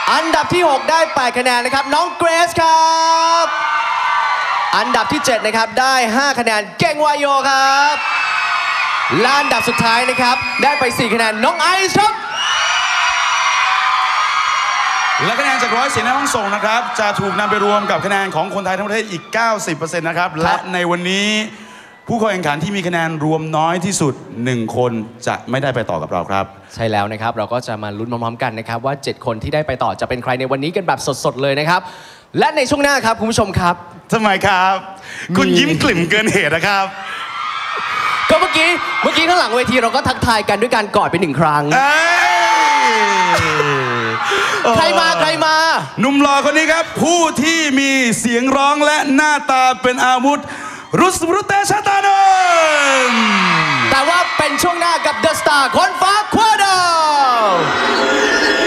อันดับที่ 6 ได้8คะแนนนะครับน้องเกรซครับอันดับที่7นะครับได้5คะแนนเก่งวายโยครับและอันดับสุดท้ายนะครับได้ไป4คะแนนน้องไอซ์ครับและคะแนนจาก100เสียงในห้องส่งนะครับจะถูกนำไปรวมกับคะแนนของคนไทยทั้งประเทศอีก 90% นะครับและในวันนี้ผู้เข้าแข่งขันที่มีคะแนนรวมน้อยที่สุด1คนจะไม่ได้ไปต่อกับเราครับใช่แล้วนะครับเราก็จะมาลุ้นพร้อมๆกันนะครับว่า7คนที่ได้ไปต่อจะเป็นใครในวันนี้กันแบบสดๆเลยนะครับและในช่วงหน้าครับคุณผู้ชมครับทำไมครับคุณยิ้มกลิ่มเกินเหตุนะครับก็เมื่อกี้ข้างหลังเวทีเราก็ทักทายกันด้วยการกอดไป1 ครั้งใครมาหนุ่มหล่อคนนี้ครับผู้ที่มีเสียงร้องและหน้าตาเป็นอาวุธรุตเตชะตานนท์แต่ว่าเป็นช่วงหน้ากับเดอะสตาร์คนฟ้าควอดาว